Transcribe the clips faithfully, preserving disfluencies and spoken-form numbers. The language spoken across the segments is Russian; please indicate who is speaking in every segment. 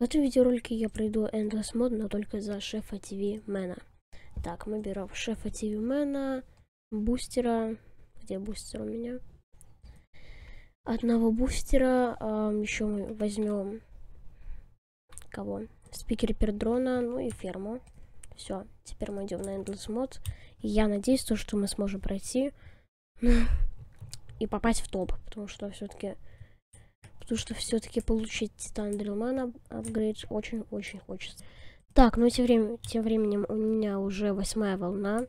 Speaker 1: В этом видеоролике я пройду Endless Mode, но только за шефа ТВ Мэна. Так, мы берем шефа ТВ Мэна, бустера. Где бустер у меня? Одного бустера. А, еще мы возьмем кого? Спикер пердрона, ну и ферму. Все, теперь мы идем на Endless Mode. И я надеюсь, то, что мы сможем пройти и попасть в топ, потому что все-таки Потому что все-таки получить Титан Дрилмана апгрейд очень-очень хочется. Так, ну тем, время, тем временем у меня уже восьмая волна.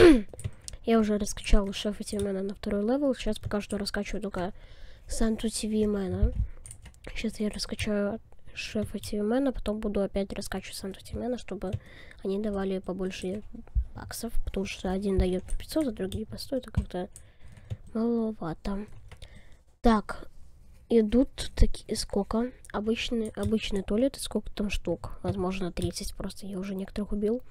Speaker 1: Я уже раскачал шефа ТВ Мэна на второй левел. Сейчас пока что раскачиваю только Санту ТВ Мэна. Сейчас я раскачаю шефа ТВ Мэна, потом буду опять раскачивать Санту ТВ Мэна, чтобы они давали побольше баксов. Потому что один дает по пятьсот, а другие по сто. Это как-то маловато. Так. Идут такие, сколько? Обычный, обычный туалет, сколько там штук? Возможно, тридцать, просто я уже некоторых убил.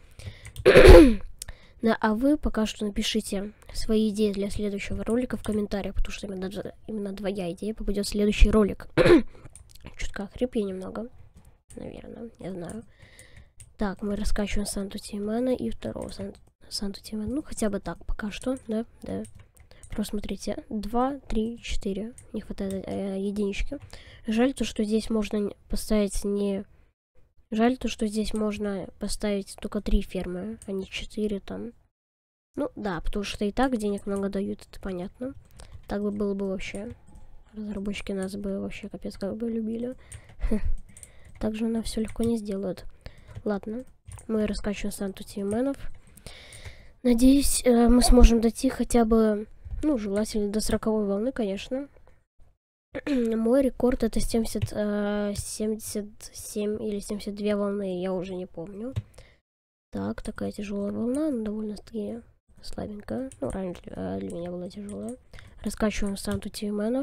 Speaker 1: Да, а вы пока что напишите свои идеи для следующего ролика в комментариях, потому что именно, именно твоя идея попадет в следующий ролик. Чутка хрип я немного, наверное, не знаю. Так, мы раскачиваем Санту ТВ Мэна и второго Сан Санту ТВ Мэна. Ну, хотя бы так, пока что, да, да. Просто смотрите, два, три, четыре. Не хватает э, единички. Жаль то, что здесь можно поставить не... Жаль то, что здесь можно поставить только три фермы, а не четыре там. Ну, да, потому что и так денег много дают, это понятно. Так бы было бы вообще. Разработчики нас бы вообще капец как бы любили. Также нам все легко не сделают. Ладно, мы раскачиваем Санту ТВ Мэнов. Надеюсь, э, мы сможем дойти хотя бы... Ну, желательно до сороковой волны, конечно. Мой рекорд это семьдесят, семьдесят семь или семьдесят две волны, я уже не помню. Так, такая тяжелая волна, но довольно-таки слабенькая. Ну, раньше для, для меня была тяжелая. Раскачиваем Санту ТВ Мэнов.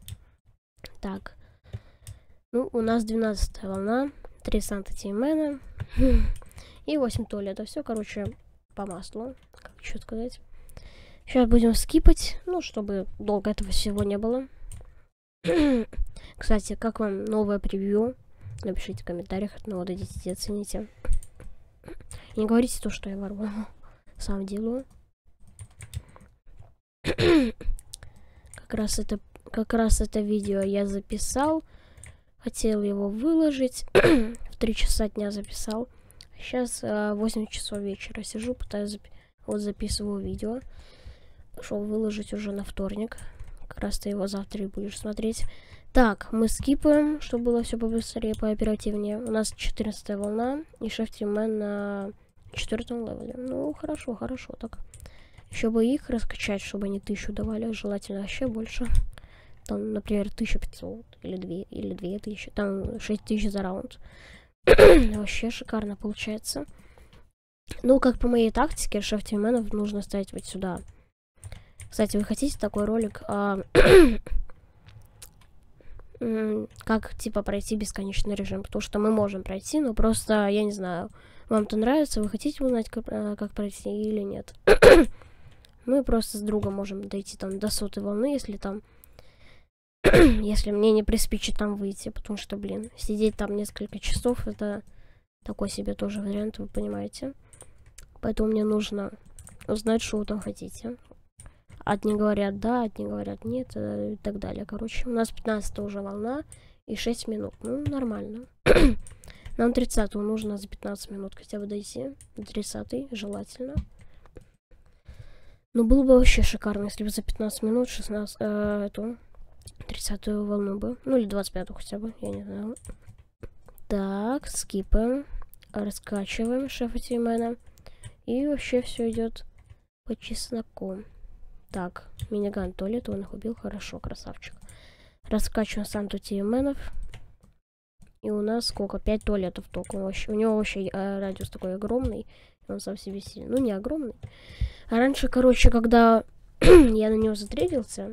Speaker 1: Так. Ну, у нас двенадцатая волна. три Санта ТВ Мэна. И восемь туалетов. Все, короче, по маслу. Как что сказать. Сейчас будем скипать, ну, чтобы долго этого всего не было. Кстати, как вам новое превью? Напишите в комментариях, ну, вот идите, оцените. Не говорите то, что я ворву. Сам делаю. Как раз это, как раз это видео я записал. Хотел его выложить. В три часа дня записал. Сейчас а, восемь часов вечера сижу, пытаюсь запи вот записываю видео. Шел выложить уже на вторник. Как раз ты его завтра и будешь смотреть. Так, мы скипаем, чтобы было все побыстрее, пооперативнее. У нас четырнадцатая волна и шеф ТВ Мэн на четвертом левеле. Ну, хорошо, хорошо так. Еще бы их раскачать, чтобы они тысячу давали. Желательно вообще больше. Там, например, тысяча пятьсот или две, или две тысячи. Там шесть тысяч за раунд. Вообще шикарно получается. Ну, как по моей тактике, шеф ТВ Мэнов нужно ставить вот сюда. Кстати, вы хотите такой ролик, а, как, типа, пройти бесконечный режим? Потому что мы можем пройти, но просто, я не знаю, вам-то нравится, вы хотите узнать, как, как пройти или нет? Мы просто с другом можем дойти там до сотой волны, если там, если мне не приспичит там выйти, потому что, блин, сидеть там несколько часов, это такой себе тоже вариант, вы понимаете? Поэтому мне нужно узнать, что вы там хотите. Одни говорят да, одни говорят нет, и так далее. Короче, у нас пятнадцатая уже волна и шесть минут. Ну, нормально. Нам тридцатую нужно за пятнадцать минут хотя бы дойти. До тридцатой желательно. Ну, было бы вообще шикарно, если бы за пятнадцать минут шестнадцать, э, эту тридцатую волну бы. Ну, или двадцать пятую хотя бы, я не знаю. Так, скипаем. Раскачиваем шефа ТВ Мэна. И вообще все идет по чесноку. Так, миниган туалет, он их убил, хорошо, красавчик. Раскачиваем Санту ТВ Мэнов. И у нас сколько? пять туалетов только. Он вообще, у него вообще э, радиус такой огромный. Он сам себе сильный. Ну, не огромный. А раньше, короче, когда я на него затрейдился...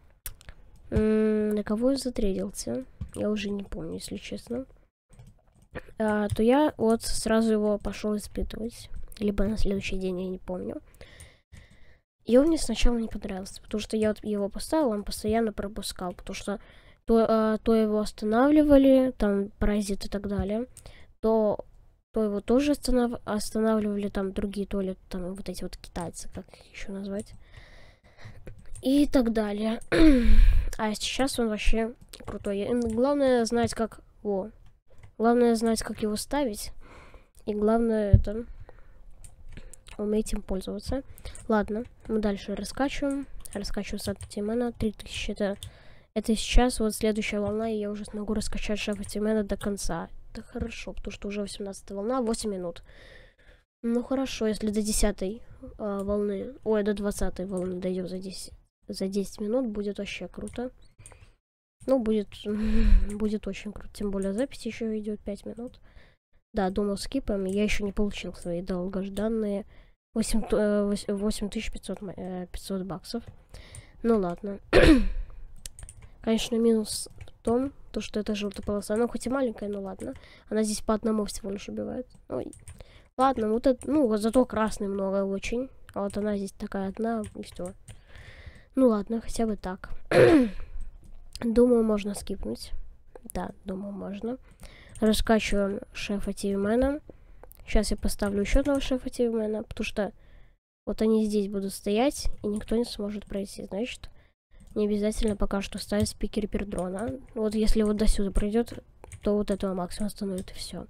Speaker 1: На кого я затрейдился? Я уже не помню, если честно. А, то я вот сразу его пошел испытывать. Либо на следующий день, я не помню. И он мне сначала не понравился, потому что я вот его поставил, он постоянно пропускал, потому что то, а, то его останавливали, там паразит и так далее, то, то его тоже останов, останавливали там другие туалеты, там вот эти вот китайцы, как их еще назвать, и так далее. А сейчас он вообще крутой. И главное знать, как... О, главное знать, как его ставить. И главное, это... уметь им пользоваться. Ладно, мы дальше раскачиваем. Раскачиваем Шефа Тимена. три тысячи это... Это сейчас вот следующая волна, и я уже смогу раскачать Шефа Тимена до конца. Это хорошо, потому что уже восемнадцатая волна, восемь минут. Ну хорошо, если до десятой э, волны... Ой, до двадцатой волны дойдем за десять. За десять минут будет вообще круто. Ну, будет, будет очень круто. Тем более запись еще идет пять минут. Да, думал скипаем. Я еще не получил свои долгожданные восемь тысяч пятьсот баксов. Ну ладно. Конечно, минус в том, то, что это желтая полоса. Она хоть и маленькая, но ладно. Она здесь по одному всего лишь убивает. Ой. Ладно, вот это, ну, вот зато красной много очень. А вот она здесь такая одна, и все. Ну ладно, хотя бы так. Думаю, можно скипнуть. Да, думаю, можно. Раскачиваем Шефа Тимена. Сейчас я поставлю еще одного Шефа Тимена, потому что вот они здесь будут стоять, и никто не сможет пройти. Значит, не обязательно пока что ставить спикер пердрона. Вот если вот до сюда пройдет, то вот этого максимум остановит, и все.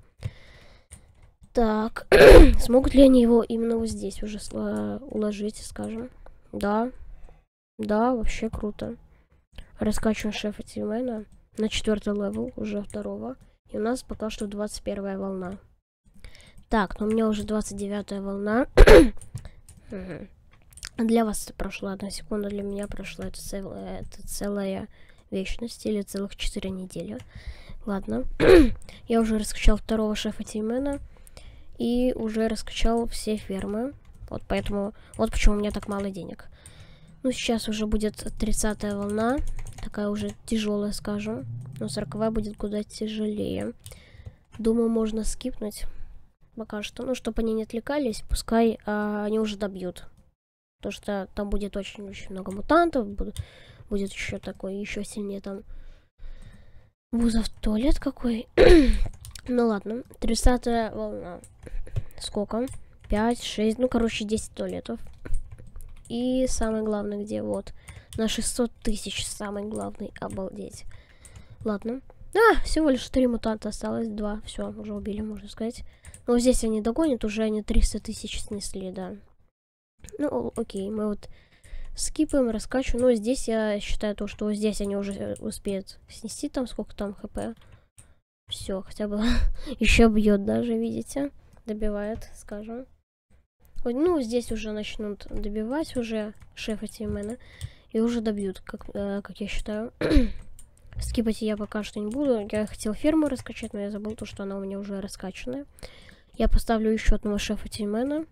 Speaker 1: Так, смогут ли они его именно вот здесь уже уложить, скажем? Да. Да, вообще круто. Раскачиваем Шефа Тимена на четвертый левел, уже второго. И у нас пока что двадцать первая волна. Так, но у меня уже двадцать девятая волна. Для вас это прошла одна секунда, для меня прошла это, цел, это целая вечность или целых четыре недели. Ладно. Я уже раскачал второго Шефа Тимена и уже раскачал все фермы. Вот поэтому, вот почему у меня так мало денег. Ну, сейчас уже будет тридцатая волна. Такая уже тяжелая, скажем. Но сороковая будет куда тяжелее. Думаю, можно скипнуть. Пока что. Ну, чтобы они не отвлекались, пускай а, они уже добьют. Потому что там будет очень-очень много мутантов. Будет, будет еще такой, еще сильнее там. Бузов туалет какой. Ну ладно. тридцатая волна. Сколько? пять, шесть, ну, короче, десять туалетов. И самое главное, где вот на шестьсот тысяч самый главный, обалдеть. Ладно. А, всего лишь три мутанта осталось, два. Все, уже убили, можно сказать. Но здесь они догонят, уже они триста тысяч снесли, да. Ну, окей, мы вот скипаем, раскачиваем. Но здесь я считаю то, что здесь они уже успеют снести там, сколько там хп. Все, хотя бы еще бьет даже, видите? Добивает, скажем. Ну, здесь уже начнут добивать уже Шефа Тимена. И уже добьют, как, э, как я считаю. Скипать я пока что не буду. Я хотел ферму раскачать, но я забыл то, что она у меня уже раскачанная. Я поставлю еще одного Шефа Тимена.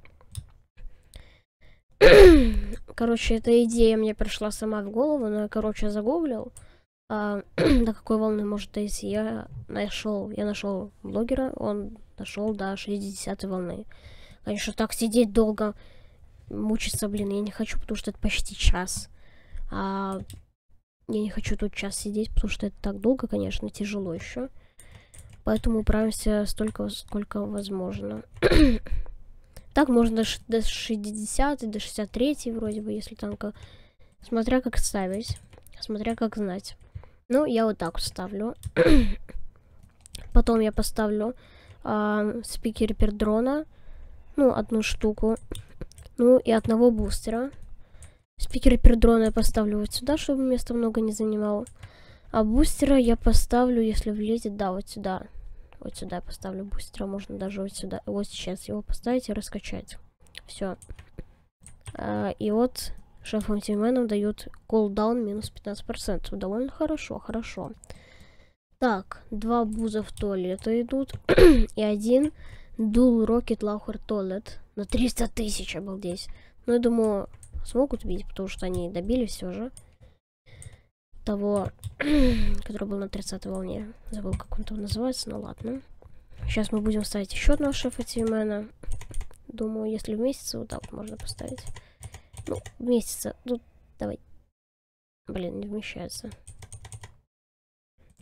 Speaker 1: Короче, эта идея мне пришла сама в голову, но я, короче, загуглил. А, до какой волны может дойти. Я нашел, я нашел блогера, он дошел до шестидесятой волны. Конечно, так сидеть долго, мучиться, блин, я не хочу, потому что это почти час. А я не хочу тут час сидеть, потому что это так долго, конечно, тяжело еще. Поэтому управимся столько, сколько возможно. Так можно до шестидесятой, до шестьдесят третьей вроде бы, если там как... Смотря как ставить, смотря как знать. Ну, я вот так вот ставлю. Потом я поставлю э, спикер пердрона. Ну, одну штуку. Ну, и одного бустера. Спикер пердрона я поставлю вот сюда, чтобы места много не занимало. А бустера я поставлю, если влезет, да, вот сюда. Вот сюда я поставлю бустера. Можно даже вот сюда. Вот сейчас его поставить и раскачать. Все. А, и вот Шефам Тименам дают кулдаун минус пятнадцать процентов. Довольно хорошо, хорошо. Так, два буза в туалета идут. И один Dual Rocket Launcher Toilet на триста тысяч, обалдеть. Ну, я думаю, смогут бить, потому что они добили все же того, который был на тридцатой волне. Забыл, как он там называется, ну ладно. Сейчас мы будем ставить еще одного Шефа Тимена. Думаю, если вместится, вот так вот можно поставить. Ну, вместится. Ну, давай. Блин, не вмещается.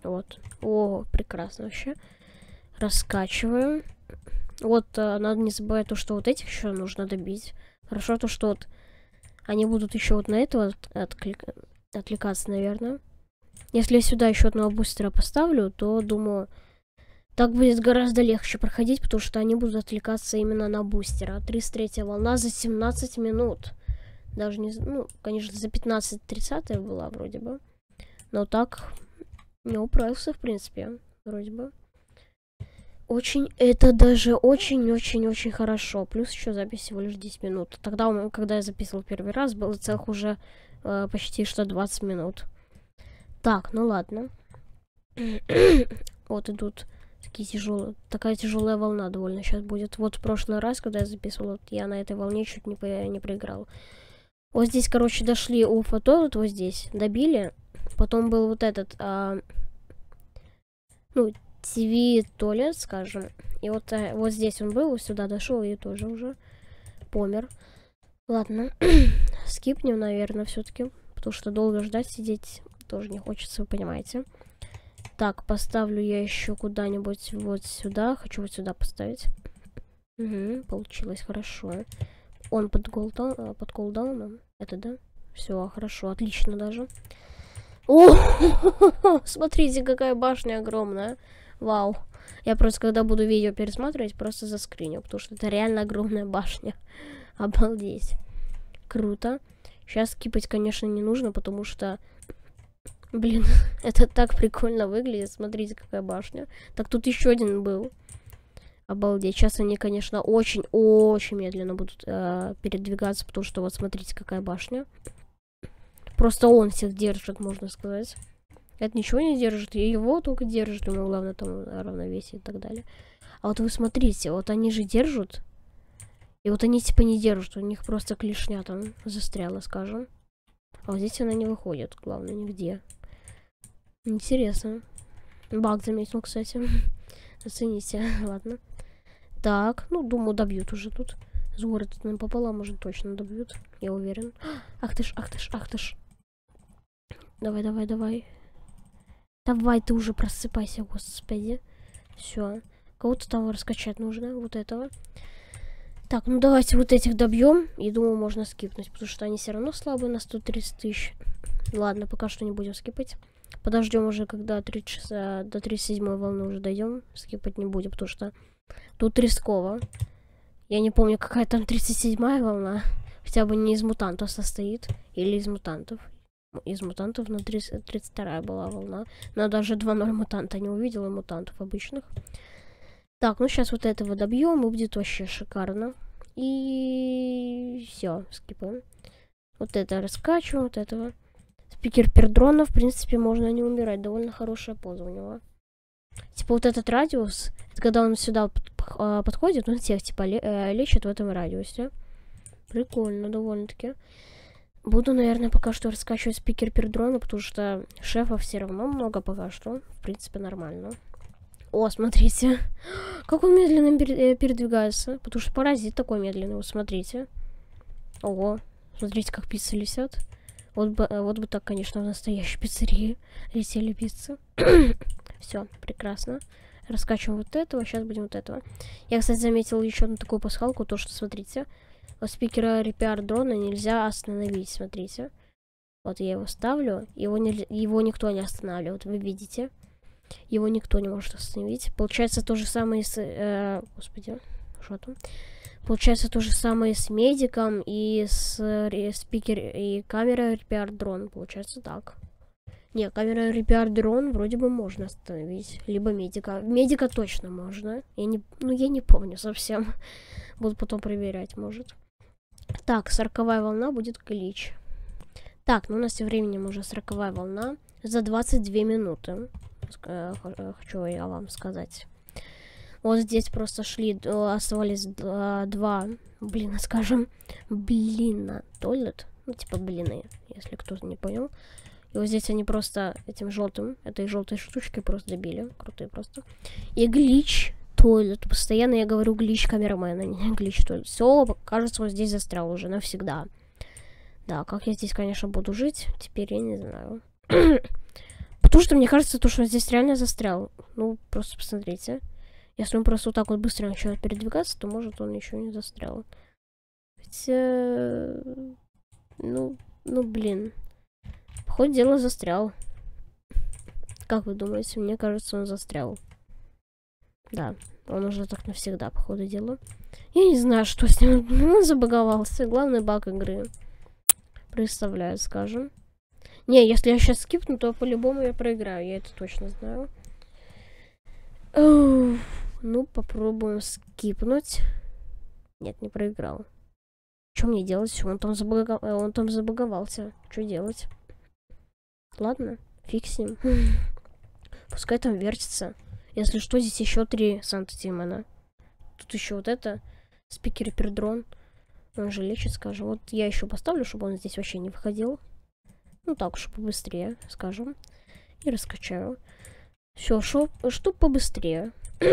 Speaker 1: Вот. О, прекрасно вообще. Раскачиваем. Вот, а, надо не забывать то, что вот этих еще нужно добить. Хорошо то, что вот они будут еще вот на этого отклик... отвлекаться, наверное. Если я сюда еще одного бустера поставлю, то, думаю, так будет гораздо легче проходить, потому что они будут отвлекаться именно на бустера. тридцать третья волна за семнадцать минут. Даже не... Ну, конечно, за пятнадцать тридцатая была вроде бы. Но так не управился, в принципе, вроде бы. Очень, это даже очень-очень-очень хорошо. Плюс еще запись всего лишь десять минут. Тогда, когда я записывал первый раз, было целых уже э, почти что двадцать минут. Так, ну ладно. Вот идут такие тяжелые. Такая тяжелая волна довольно сейчас будет. Вот в прошлый раз, когда я записывал, вот, я на этой волне чуть не, по не проиграл. Вот здесь, короче, дошли у фотойлет, вот здесь, добили. Потом был вот этот, а, ну, ти ви туалет, скажем. И вот, а, вот здесь он был, сюда дошел и тоже уже помер. Ладно, скипнем, наверное, все-таки, потому что долго ждать, сидеть тоже не хочется, вы понимаете. Так, поставлю я еще куда-нибудь вот сюда. Хочу вот сюда поставить. Угу, получилось хорошо. Он под голдаун, под колдауном. Это да? Все, хорошо, отлично даже. О, смотрите, какая башня огромная. Вау. Я просто, когда буду видео пересматривать, просто заскриню, потому что это реально огромная башня. Обалдеть. Круто. Сейчас скипать, конечно, не нужно, потому что... Блин, это так прикольно выглядит. Смотрите, какая башня. Так, тут еще один был. Обалдеть. Сейчас они, конечно, очень-очень медленно будут э, передвигаться, потому что вот смотрите, какая башня. Просто он всех держит, можно сказать. Это ничего не держит, и его только держит. Ему главное там равновесие и так далее. А вот вы смотрите, вот они же держат. И вот они типа не держат. У них просто клешня там застряла, скажем. А вот здесь она не выходит, главное, нигде. Интересно. Баг заметил, кстати. Оцените. Ладно. Так, ну, думаю, добьют уже тут. С городом пополам, может, точно добьют. Я уверен. Ах ты ж, ах ты ж, ах ты ж. Давай, давай, давай. Давай, ты уже просыпайся, господи. Все. Кого-то там раскачать нужно. Вот этого. Так, ну давайте вот этих добьем. И думаю, можно скипнуть, потому что они все равно слабые на сто тридцать тысяч. Ладно, пока что не будем скипать. Подождем уже, когда тридцать, до тридцать седьмой волны уже дойдем. Скипать не будем, потому что тут рисково. Я не помню, какая там тридцать седьмая волна. Хотя бы не из мутантов состоит. Или из мутантов. Из мутантов на тридцать, тридцать вторая была волна. Но даже два ноль мутанта не увидела, мутантов обычных. Так, ну сейчас вот этого добьем, и будет вообще шикарно. И все, скипаем. Вот это раскачиваем, вот этого. Спикер пердрона, в принципе, можно не умирать. Довольно хорошая поза у него. Типа вот этот радиус, это когда он сюда под, подходит, он всех типа лечит в этом радиусе. Прикольно, довольно-таки. Буду, наверное, пока что раскачивать спикер пердрона, потому что шефа все равно много пока что. В принципе, нормально. О, смотрите. Как он медленно передвигается. Потому что паразит такой медленный. Вот смотрите. Ого. Смотрите, как пиццы летят. Вот бы, вот бы так, конечно, в настоящей пиццерии летели пиццы. Все, прекрасно. Раскачиваем вот этого. Сейчас будем вот этого. Я, кстати, заметил еще одну такую пасхалку. То, что, смотрите. Спикера репиар дрона нельзя остановить. Смотрите. Вот я его ставлю. Его, не, его никто не останавливает. Вы видите? Его никто не может остановить. Получается то же самое с... Э, господи, что там? Получается то же самое с медиком и с э, спикер и камера репиар дрон. Получается так. Не, камера репиар дрон вроде бы можно остановить. Либо медика. Медика точно можно. Я не, ну, я не помню совсем. Буду потом проверять, может. Так, сороковая волна будет глич. Так, ну у нас тем временем уже сороковая волна. За двадцать две минуты. Хочу я вам сказать. Вот здесь просто шли, оставались два, блин, скажем, блина, туалет, ну типа блины, если кто-то не понял. И вот здесь они просто этим желтым, этой желтой штучкой просто добили, крутые просто. И глич туалет, постоянно я говорю глич камерамена, не глич туалет. Все, кажется, он здесь застрял уже навсегда. Да, как я здесь, конечно, буду жить, теперь я не знаю. Потому что мне кажется, то, что он здесь реально застрял. Ну, просто посмотрите. Если он просто вот так вот быстро начинает передвигаться, то может он еще не застрял. Хотя... Ну, ну, блин. Походу, дело застрял. Как вы думаете? Мне кажется, он застрял. Да, он уже так навсегда, по ходу дела. Я не знаю, что с ним. Он забаговался. Главный баг игры. Представляю, скажем. Не, если я сейчас скипну, то по-любому я проиграю. Я это точно знаю. Оу, ну, попробуем скипнуть. Нет, не проиграл. Что мне делать? Он там, забагов... он там забаговался. Что делать? Ладно, фиг с ним. Пускай там вертится. Если что, здесь еще три Санта-Тимона. Тут еще вот это. Спикер Пердрон. Он же лечит, скажем. Вот я еще поставлю, чтобы он здесь вообще не выходил. Ну так уж побыстрее, скажем. И раскачаю. Все, что побыстрее.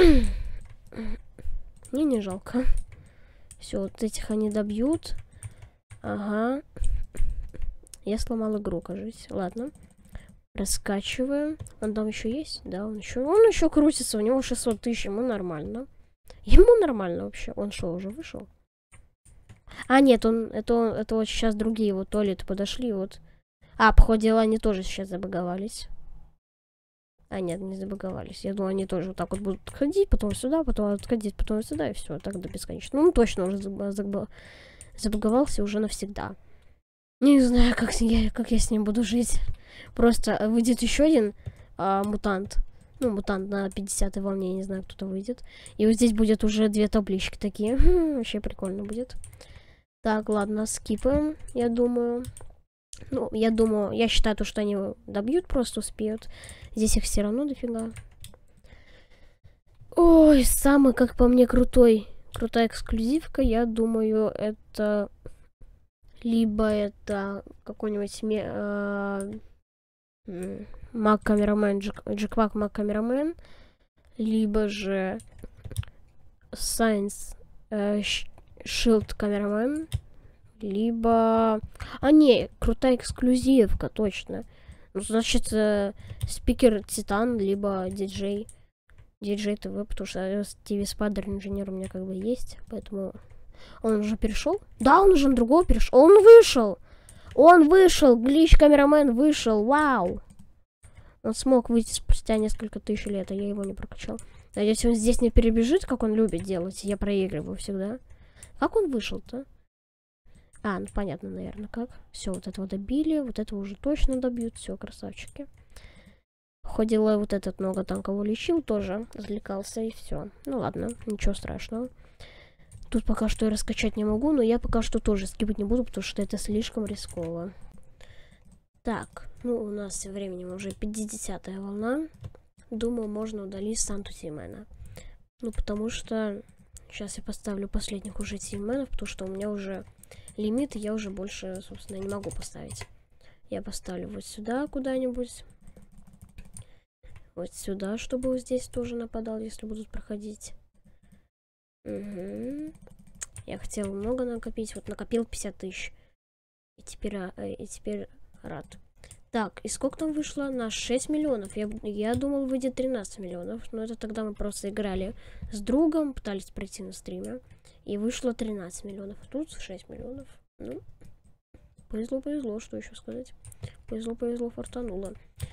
Speaker 1: Мне не жалко. Все, вот этих они добьют. Ага. Я сломал игру, кажется. Ладно. Раскачиваем. Он там еще есть? Да, он еще. Он еще крутится. У него шестьсот тысяч. Ему нормально. Ему нормально вообще. Он что, уже вышел? А, нет, он. Это, это вот сейчас другие вот туалеты подошли. Вот. А, по ходу дела, они тоже сейчас забаговались. А, нет, не забаговались. Я думаю, они тоже вот так вот будут ходить, потом сюда, потом отходить, потом сюда, и все, так до бесконечно. Ну, точно уже забаговался уже навсегда. Не знаю, как я, как я с ним буду жить. Просто выйдет еще один а, мутант. Ну, мутант на пятидесятой волне, я не знаю, кто-то выйдет. И вот здесь будет уже две таблички такие. Хм, вообще прикольно будет. Так, ладно, скипаем, я думаю. Ну, я думаю, я считаю, то, что они добьют, просто успеют. Здесь их все равно дофига. Ой, самый, как по мне, крутой, крутая эксклюзивка, я думаю, это... Либо это какой-нибудь Маг Камерамен, Джеквак Маг Камерамен, либо же Science Shield Камерамен, либо... А, не, крутая эксклюзивка, точно. Ну, значит, э, спикер Титан, либо диджей. Диджей ТВ, потому что ти ви Спайдер инженер у меня как бы есть, поэтому... Он уже перешел? Да, он уже на другого перешел. Он вышел! Он вышел! Глич Камерамен вышел! Вау! Он смог выйти спустя несколько тысяч лет, а я его не прокачал. Надеюсь, он здесь не перебежит, как он любит делать. Я проигрываю всегда. Как он вышел-то? А, ну понятно, наверное, как. Все, вот этого добили, вот этого уже точно добьют. Все, красавчики. Ходила вот этот много там кого лечил, тоже развлекался, и все. Ну ладно, ничего страшного. Тут пока что я раскачать не могу, но я пока что тоже скипать не буду, потому что это слишком рисково. Так, ну у нас временем уже пятидесятая волна. Думаю, можно удалить Санту-Тимона. Ну, потому что сейчас я поставлю последних уже Тименов, потому что у меня уже лимит, и я уже больше, собственно, не могу поставить. Я поставлю вот сюда куда-нибудь. Вот сюда, чтобы вот здесь тоже нападал, если будут проходить. Угу. Я хотел много накопить. Вот накопил пятьдесят тысяч. И теперь, и теперь рад. Так, и сколько там вышло? На шесть миллионов. Я, я думал, выйдет тринадцать миллионов. Но это тогда мы просто играли с другом, пытались пройти на стриме. И вышло тринадцать миллионов. А тут шесть миллионов. Ну, повезло, повезло, что еще сказать. Повезло, повезло, фартануло.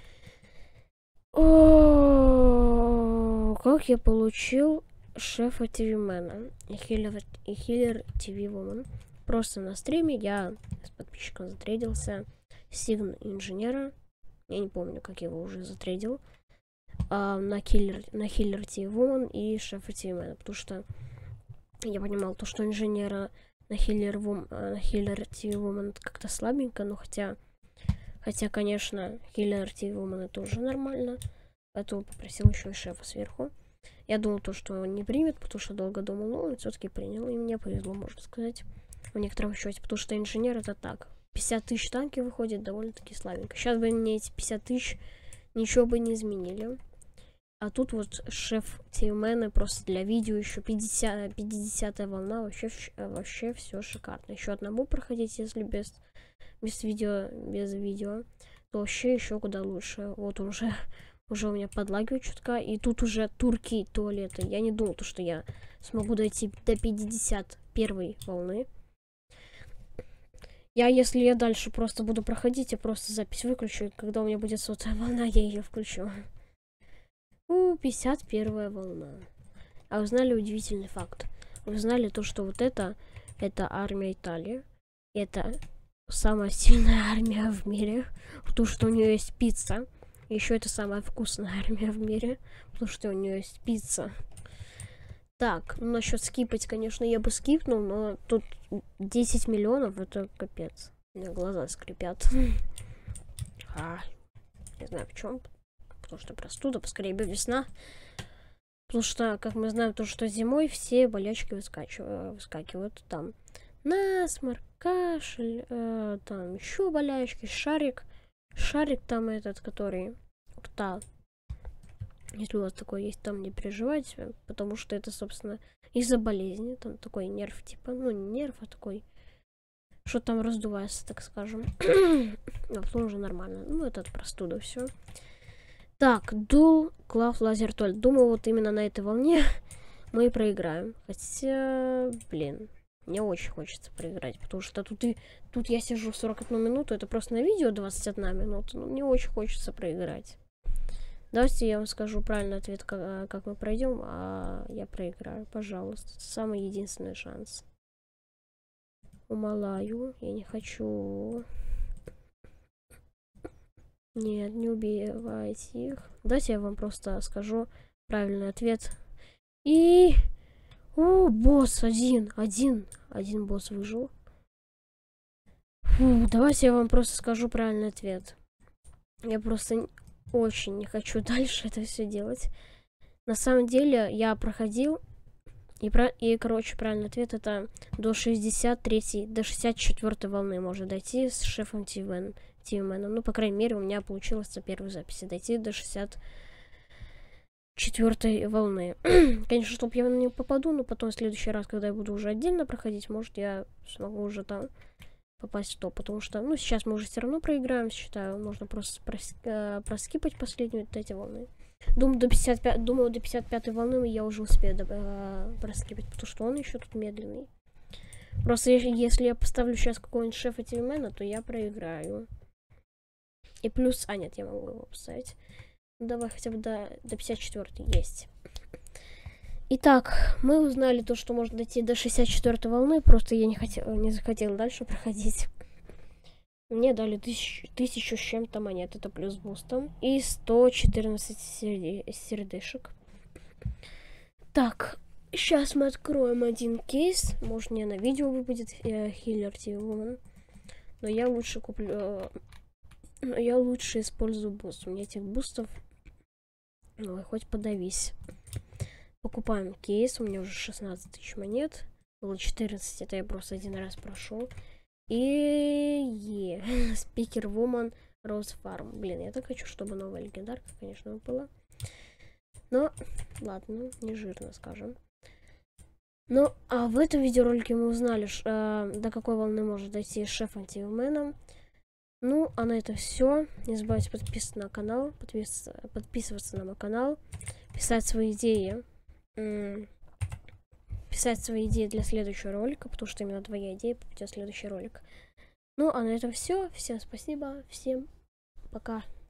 Speaker 1: О, как я получил шефа ТВ-мена и хиллер, и хиллер ТВ-вумен. Просто на стриме я с подписчиком затрейдился. Сигн инженера. Я не помню, как я его уже затрейдил. А, на хиллер, на хиллер ТВ-вумен и шефа ТВ-мена. Потому что я понимал то, что инженера на хиллер, на хиллер ТВ-вумен как-то слабенько. Но хотя, хотя, конечно, хиллер ТВ-вумен это уже нормально. Поэтому попросил еще и шефа сверху. Я думал, то, что он не примет, потому что долго думал, но он все-таки принял, и мне повезло, можно сказать, в некотором счете, потому что инженер это так. пятьдесят тысяч танки выходит довольно-таки слабенько. Сейчас бы мне эти пятьдесят тысяч ничего бы не изменили. А тут вот шеф ТВ-мены просто для видео еще пятьдесят, пятидесятая волна, вообще, вообще все шикарно. Еще одному проходить, если без, без видео, без видео. то вообще еще куда лучше. Вот уже, уже у меня подлагивает чутка. И тут уже турки туалеты. Я не думал, что я смогу дойти до пятьдесят первой волны. Я, если я дальше просто буду проходить, я просто запись выключу. И когда у меня будет сотая волна, я ее включу. У, пятьдесят первая волна. А вы знали удивительный факт? Вы знали то, что вот это, это армия Италии. Это самая сильная армия в мире. Потому что у нее есть пицца. Еще это самая вкусная армия в мире. Потому что у нее есть пицца. Так, ну насчет скипать, конечно, я бы скипнул, но тут десять миллионов, это капец. У меня глаза скрипят. А, не знаю в чем. Потому что простуда, поскорее бы весна. Потому что, как мы знаем, то, что зимой все болячки выскакивают, выскакивают там. Насморк, кашель, э, там еще болячки, шарик. Шарик там этот, который рта. Если у вас такое есть, там не переживайте, потому что это, собственно, из-за болезни. Там такой нерв, типа, ну не нерв, а такой, что там раздувается, так скажем. А потом уже нормально. Ну, это от простуда все. Так, Dual Glove Laser Toll. Думаю, вот именно на этой волне мы и проиграем. Хотя, блин, мне очень хочется проиграть, потому что тут, и, тут я сижу сорок одну минуту, это просто на видео двадцать одна минута, но мне очень хочется проиграть. Давайте я вам скажу правильный ответ, как, как мы пройдем, а я проиграю, пожалуйста. Это самый единственный шанс. Умолаю, я не хочу. Нет, не убивайте их. Давайте я вам просто скажу правильный ответ. И... О, босс, один, один, один босс выжил. Фу, давайте я вам просто скажу правильный ответ. Я просто... Очень не хочу дальше это все делать. На самом деле, я проходил, и, про, и короче, правильный ответ это до шестьдесят третьей, до шестьдесят четвёртой волны можно дойти с шефом Тивмен, Тивменом. Ну, по крайней мере, у меня получилось за первой записи дойти до шестьдесят четвёртой волны. Конечно, чтобы я на нее попаду, но потом в следующий раз, когда я буду уже отдельно проходить, может, я смогу уже там попасть в топ, потому что, ну, сейчас мы уже все равно проиграем, считаю, можно просто прос, э, проскипать последнюю вот эти волны. Думаю, до пятьдесят пятой, думаю, до пятьдесят пятой волны я уже успею э, проскипать, потому что он еще тут медленный. Просто если, если я поставлю сейчас какого-нибудь шефа Тивмена, то я проиграю. И плюс, а нет, я могу его поставить. Ну, давай хотя бы до, до пятьдесят четвёртой есть. Итак, мы узнали то, что можно дойти до шестьдесят четвёртой волны, просто я не хотел, не захотел дальше проходить. Мне дали тысячу, тысячу с чем-то монет, это плюс бустом, и сто четырнадцать сердешек. Так, сейчас мы откроем один кейс, может мне на видео выпадет э, Healer ти ви Woman, но я лучше куплю, э, но я лучше использую буст, у меня этих бустов, ой, хоть подавись. Покупаем кейс, у меня уже шестнадцать тысяч монет, было четырнадцать, это я просто один раз прошел. И е, Спикер Вумен Роуз Фарм. Блин, я так хочу, чтобы новая легендарка, конечно, была. Но, ладно, не жирно, скажем. Ну, а в этом видеоролике мы узнали, ш, э, до какой волны может дойти шеф Антивменом. Ну, а на это все. Не забывайте подписываться на канал, подпис, подписываться на мой канал, писать свои идеи. Писать свои идеи для следующего ролика, потому что именно твоя идея попадет в следующий ролик. Ну, а на этом все. Всем спасибо, всем пока.